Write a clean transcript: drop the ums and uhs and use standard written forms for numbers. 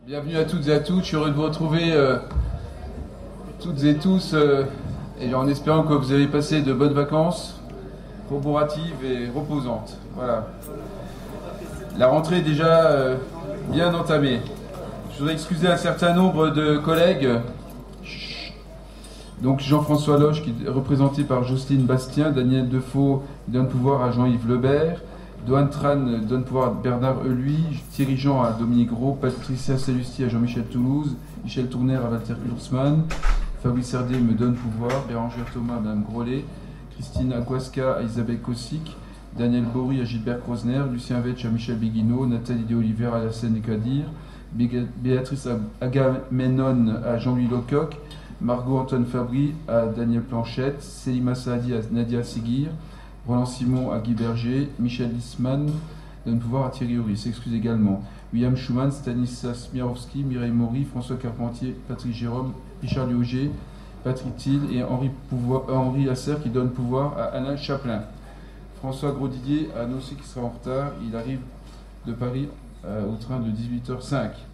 Bienvenue à toutes et à tous, je suis heureux de vous retrouver toutes et tous et en espérant que vous avez passé de bonnes vacances, corporatives et reposantes. Voilà. La rentrée est déjà bien entamée. Je voudrais excuser un certain nombre de collègues. Donc Jean-François Loche, qui est représenté par Jocelyne Bastien, Daniel Defoe, qui donne pouvoir à Jean-Yves Lebert, Doane Tran donne pouvoir à Bernard Eluy, Thierry Jean à Dominique Gros, Patricia Salusti à Jean-Michel Toulouse, Michel Tourner à Walter Kurzmann, Fabrice Herdé me donne pouvoir, Bérangère Thomas à Mme Grolet, Christine Aguasca à Isabelle Kossik, Daniel Bory à Gilbert Krosner, Lucien Vetch à Michel Béguineau, Nathalie De Oliver à Yassine Kadir, Béatrice Agamemnon à Jean-Louis Lecoq, Margot Antoine Fabry à Daniel Planchette, Selima Saadi à Nadia Seguir, Roland Simon à Guy Berger, Michel Lisman donne pouvoir à Thierry Horry, s'excuse également. William Schumann, Stanislas Mirowski, Mireille Maury, François Carpentier, Patrick Jérôme, Richard Liogé, Patrick Thiel et Henri Lasser qui donne pouvoir à Alain Chaplin. François Grosdidier a annoncé qu'il sera en retard, il arrive de Paris au train de 18h05.